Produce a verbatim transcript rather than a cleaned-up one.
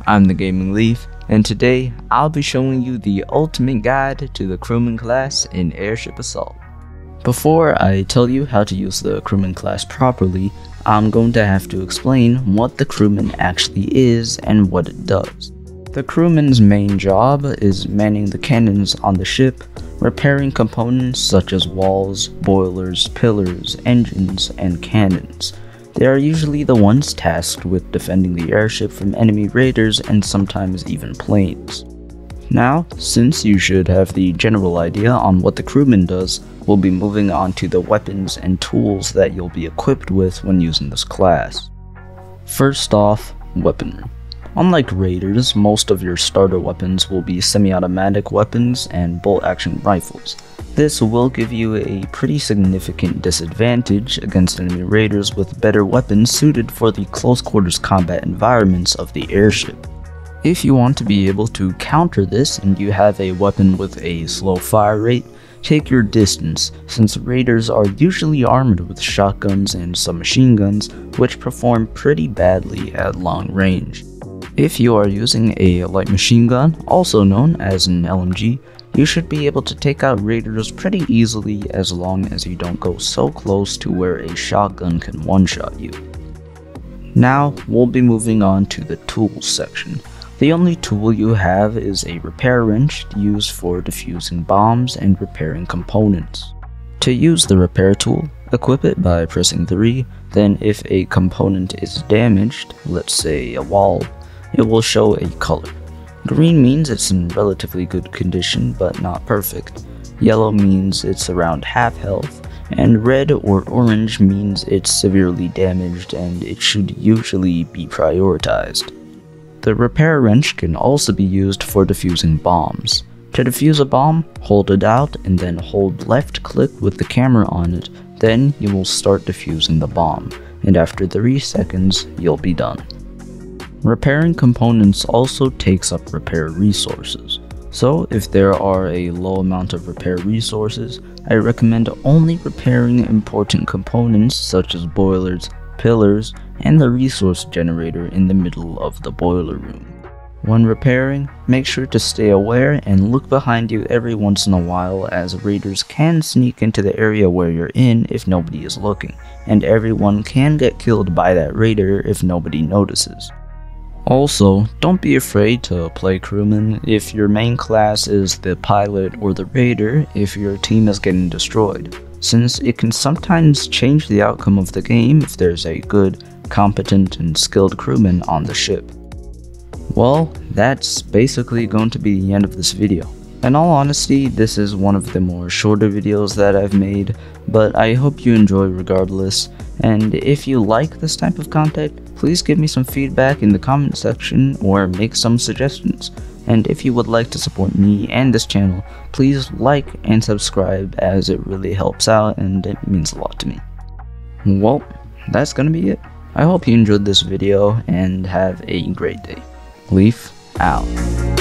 I'm the Gaming Leaf, and today I'll be showing you the ultimate guide to the Crewman class in Airship Assault. Before I tell you how to use the Crewman class properly, I'm going to have to explain what the Crewman actually is and what it does. The Crewman's main job is manning the cannons on the ship, repairing components such as walls, boilers, pillars, engines, and cannons. They are usually the ones tasked with defending the airship from enemy raiders and sometimes even planes. Now, since you should have the general idea on what the Crewman does, we'll be moving on to the weapons and tools that you'll be equipped with when using this class. First off, weaponry. Unlike raiders, most of your starter weapons will be semi-automatic weapons and bolt-action rifles. This will give you a pretty significant disadvantage against enemy raiders with better weapons suited for the close-quarters combat environments of the airship. If you want to be able to counter this and you have a weapon with a slow fire rate, take your distance, since raiders are usually armored with shotguns and some machine guns, which perform pretty badly at long range. If you are using a light machine gun, also known as an L M G, you should be able to take out raiders pretty easily as long as you don't go so close to where a shotgun can one-shot you. Now, we'll be moving on to the tools section. The only tool you have is a repair wrench used for defusing bombs and repairing components. To use the repair tool, equip it by pressing three, then if a component is damaged, let's say a wall, it will show a color. Green means it's in relatively good condition but not perfect, yellow means it's around half health, and red or orange means it's severely damaged and it should usually be prioritized. The repair wrench can also be used for defusing bombs. To defuse a bomb, hold it out and then hold left click with the camera on it, then you will start defusing the bomb, and after three seconds you'll be done. Repairing components also takes up repair resources, so if there are a low amount of repair resources, I recommend only repairing important components such as boilers, pillars, and the resource generator in the middle of the boiler room. When repairing, make sure to stay aware and look behind you every once in a while, as raiders can sneak into the area where you're in if nobody is looking, and everyone can get killed by that raider if nobody notices. Also, don't be afraid to play Crewman if your main class is the pilot or the raider if your team is getting destroyed, since it can sometimes change the outcome of the game if there's a good, competent, and skilled crewman on the ship. Well, that's basically going to be the end of this video. In all honesty, this is one of the more shorter videos that I've made, but I hope you enjoy regardless, and if you like this type of content, please give me some feedback in the comment section or make some suggestions. And if you would like to support me and this channel, please like and subscribe, as it really helps out and it means a lot to me. Well, that's gonna be it. I hope you enjoyed this video and have a great day. Leaf out.